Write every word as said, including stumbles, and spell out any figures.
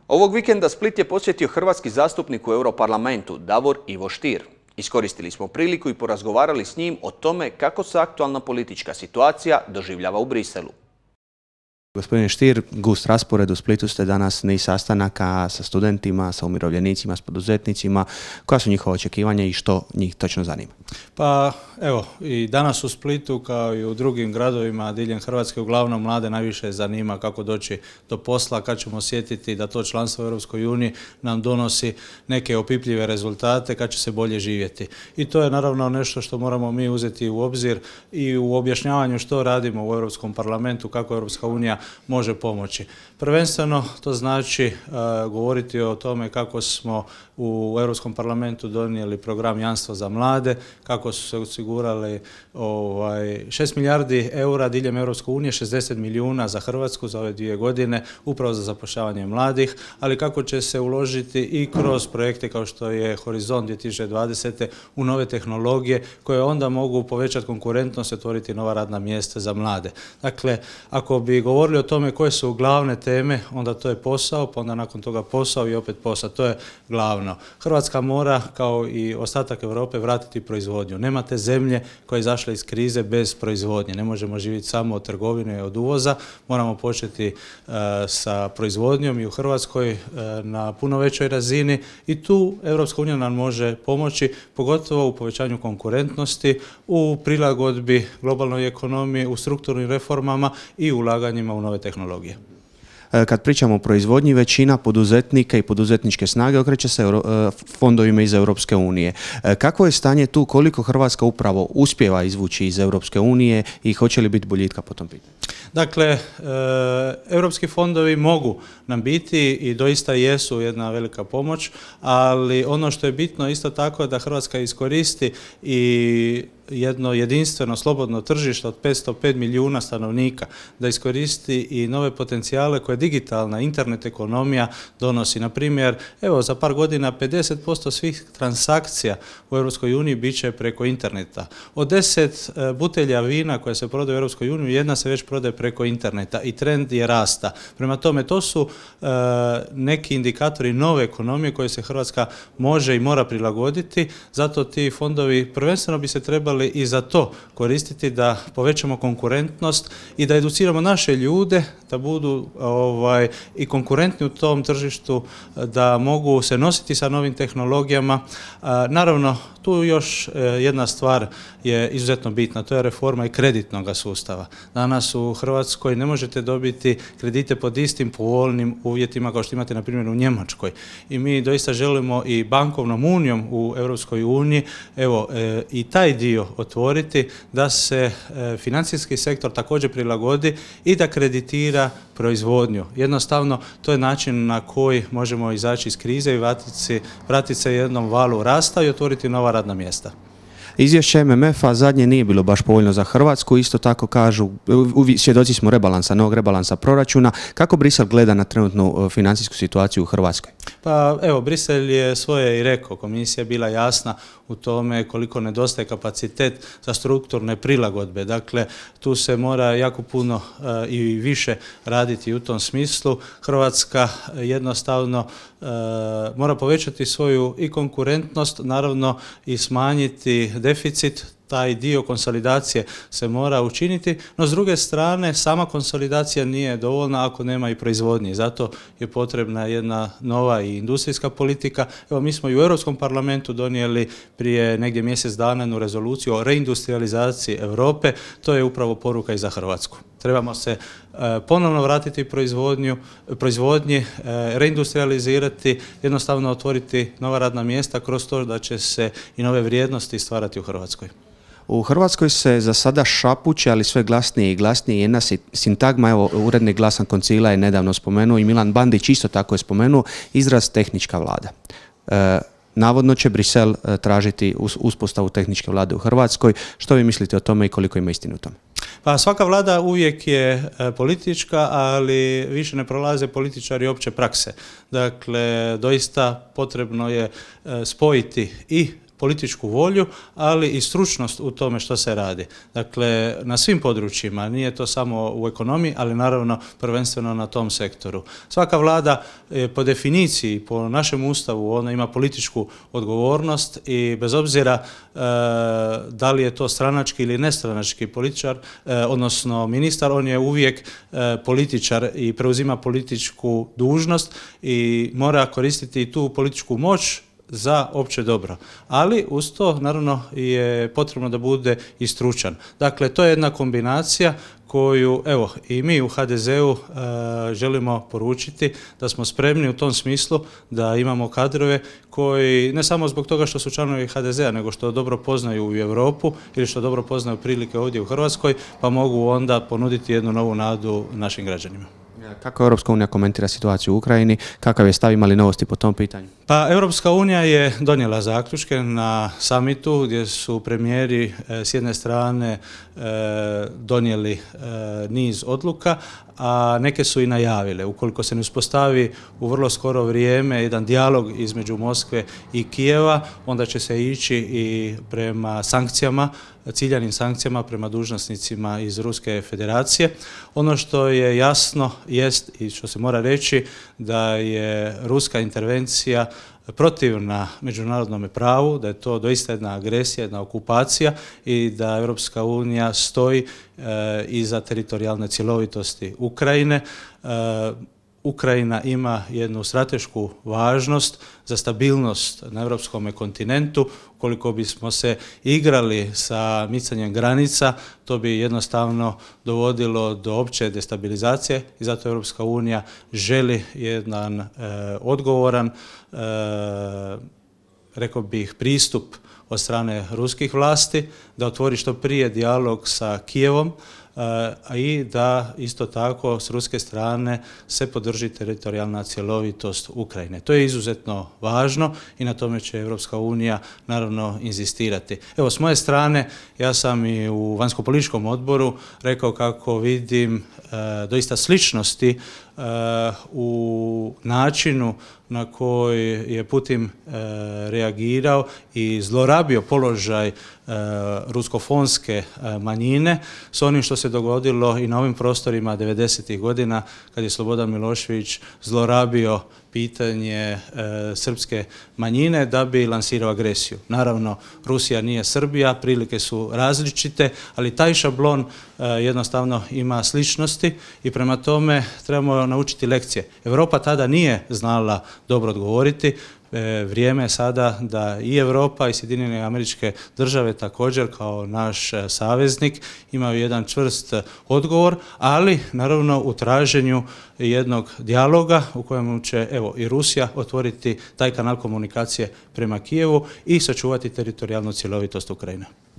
Ovog vikenda Split je posjetio hrvatski zastupnik u Europarlamentu Davor Ivo Stier. Iskoristili smo priliku i porazgovarali s njim o tome kako se aktualna politička situacija doživljava u Briselu. Gospodine Stier, gust raspored, u Splitu ste danas niz sastanaka sa studentima, sa umirovljenicima, s poduzetnicima. Koja su njihova očekivanja i što njih točno zanima? Pa evo, i danas u Splitu kao i u drugim gradovima diljem Hrvatske uglavnom mlade najviše zanima kako doći do posla, kad ćemo osjetiti da to članstvo u Europskoj uniji nam donosi neke opipljive rezultate, kad će se bolje živjeti. I to je naravno nešto što moramo mi uzeti u obzir i u objašnjavanju što radimo u Europskom parlamentu, kako Europska unija može pomoći. Prvenstveno to znači uh, govoriti o tome kako smo u Europskom parlamentu donijeli program jamstva za mlade, kako su se osigurali ovaj, šest milijardi eura diljem Europske unije, šezdeset milijuna za Hrvatsku za ove dvije godine, upravo za zapošljavanje mladih, ali kako će se uložiti i kroz projekte kao što je Horizont dvije tisuće dvadesete u nove tehnologije koje onda mogu povećati konkurentnost i otvoriti nova radna mjesta za mlade. Dakle, ako bi govorili o tome koje su glavne teme, onda to je posao, pa onda nakon toga posao i opet posao. To je glavno. Hrvatska mora, kao i ostatak Europe, vratiti proizvodnju. Nema te zemlje koja je izašla iz krize bez proizvodnje. Ne možemo živjeti samo od trgovine i od uvoza. Moramo početi uh, sa proizvodnjom i u Hrvatskoj uh, na puno većoj razini i tu Europska unija nam može pomoći, pogotovo u povećanju konkurentnosti, u prilagodbi globalnoj ekonomiji, u strukturnim reformama i ulaganjima u nove tehnologije. Kad pričamo o proizvodnji, većina poduzetnika i poduzetničke snage okreće se fondovima iz Europske unije. Kako je stanje tu, koliko Hrvatska upravo uspijeva izvući iz Europske unije i hoće li biti boljitka po tom pitanju? Dakle, e, europski fondovi mogu nam biti i doista jesu jedna velika pomoć, ali ono što je bitno isto tako je da Hrvatska iskoristi i jedno jedinstveno slobodno tržište od petsto pet milijuna stanovnika, da iskoristi i nove potencijale koje digitalna internet ekonomija donosi. Na primjer, evo za par godina pedeset posto svih transakcija u Europskoj uniji bit će preko interneta. Od deset butelja vina koje se prodaju u Europskoj uniji, jedna se već prodaje preko interneta i trend je rasta. Prema tome, to su e, neki indikatori nove ekonomije koje se Hrvatska može i mora prilagoditi, zato ti fondovi prvenstveno bi se trebali i za to koristiti da povećamo konkurentnost i da educiramo naše ljude da budu ovaj, i konkurentni u tom tržištu, da mogu se nositi sa novim tehnologijama. Naravno, tu još jedna stvar je izuzetno bitna, to je reforma i kreditnog sustava. Danas u Hrvatskoj ne možete dobiti kredite pod istim povoljnim uvjetima kao što imate na primjer u Njemačkoj. I mi doista želimo i bankovnom unijom u Europskoj uniji, evo, i taj dio otvoriti da se financijski sektor također prilagodi i da kreditira proizvodnju. Jednostavno, to je način na koji možemo izaći iz krize i vratiti se, vratiti se jednom valu rasta i otvoriti nova radna mjesta. Izvješće M M F-a zadnje nije bilo baš povoljno za Hrvatsku, isto tako kažu, svjedoci smo rebalansa, novog rebalansa proračuna. Kako Brisel gleda na trenutnu financijsku situaciju u Hrvatskoj? Pa evo, Brisel je svoje i rekao, komisija je bila jasna u tome koliko nedostaje kapacitet za strukturne prilagodbe. Dakle, tu se mora jako puno uh, i više raditi u tom smislu. Hrvatska jednostavno uh, mora povećati svoju i konkurentnost, naravno i smanjiti deficit. Taj dio konsolidacije se mora učiniti, no s druge strane sama konsolidacija nije dovoljna ako nema i proizvodnje. Zato je potrebna jedna nova i industrijska politika. Evo, mi smo i u Europskom parlamentu donijeli prije negdje mjesec dana jednu rezoluciju o reindustrializaciji Europe. To je upravo poruka i za Hrvatsku. Trebamo se uh, ponovno vratiti proizvodnju, proizvodnji, uh, reindustrializirati, jednostavno otvoriti nova radna mjesta kroz to da će se i nove vrijednosti stvarati u Hrvatskoj. U Hrvatskoj se za sada šapuće, ali sve glasnije i glasnije jedna sintagma, evo urednik Glasan Koncila je nedavno spomenuo i Milan Bandić isto tako je spomenuo, izraz tehnička vlada. E, navodno će Brisel tražiti uspostavu tehničke vlade u Hrvatskoj. Što vi mislite o tome i koliko ima istine u tome? Pa svaka vlada uvijek je politička, ali više ne prolaze političari opće prakse. Dakle, doista potrebno je spojiti i političku volju, ali i stručnost u tome što se radi. Dakle, na svim područjima, nije to samo u ekonomiji, ali naravno prvenstveno na tom sektoru. Svaka vlada po definiciji, po našem ustavu, ona ima političku odgovornost i bez obzira e, da li je to stranački ili nestranački političar, e, odnosno ministar, on je uvijek e, političar i preuzima političku dužnost i mora koristiti tu političku moć za opće dobro. Ali uz to naravno je potrebno da bude i stručan. Dakle, to je jedna kombinacija koju, evo, i mi u ha de zeu e, želimo poručiti da smo spremni u tom smislu da imamo kadrove koji, ne samo zbog toga što su članovi ha de zea, nego što dobro poznaju u Europu ili što dobro poznaju prilike ovdje u Hrvatskoj, pa mogu onda ponuditi jednu novu nadu našim građanima. Kako Europska unija komentira situaciju u Ukrajini? Kakav je stav, imali novosti po tom pitanju? Pa Europska unija je donijela zaključke na samitu gdje su premijeri e, s jedne strane e, donijeli e, niz odluka, a neke su i najavile. Ukoliko se ne uspostavi u vrlo skoro vrijeme jedan dijalog između Moskve i Kijeva, onda će se ići i prema sankcijama, ciljanim sankcijama prema dužnosnicima iz Ruske federacije. Ono što je jasno jest i što se mora reći da je ruska intervencija protivna međunarodnom pravu, da je to doista jedna agresija, jedna okupacija i da Europska unija stoji e, iza teritorijalne cjelovitosti Ukrajine. E, Ukrajina ima jednu stratešku važnost za stabilnost na europskom kontinentu. Ukoliko bismo se igrali sa micanjem granica, to bi jednostavno dovodilo do opće destabilizacije i zato Europska unija želi jedan e, odgovoran, e, rekao bih, pristup od strane ruskih vlasti, da otvori što prije dijalog sa Kijevom, a i da isto tako s ruske strane se podrži teritorijalna cjelovitost Ukrajine. To je izuzetno važno i na tome će Europska unija naravno inzistirati. Evo, s moje strane, ja sam i u vanjsko-političkom odboru rekao kako vidim e, doista sličnosti e, u načinu na koji je Putin e, reagirao i zlorabio položaj e, ruskofonske e, manjine s onim što se dogodilo i na ovim prostorima devedesetih godina kad je Slobodan Milošević zlorabio pitanje e, srpske manjine da bi lansirao agresiju. Naravno, Rusija nije Srbija, prilike su različite, ali taj šablon e, jednostavno ima sličnosti i prema tome trebamo naučiti lekcije. Europa tada nije znala dobro odgovoriti. E, vrijeme je sada da i Europa i Sjedinjene Američke Države također kao naš e, saveznik imaju jedan čvrst odgovor, ali naravno u traženju jednog dijaloga u kojemu će evo i Rusija otvoriti taj kanal komunikacije prema Kijevu i sačuvati teritorijalnu cjelovitost Ukrajine.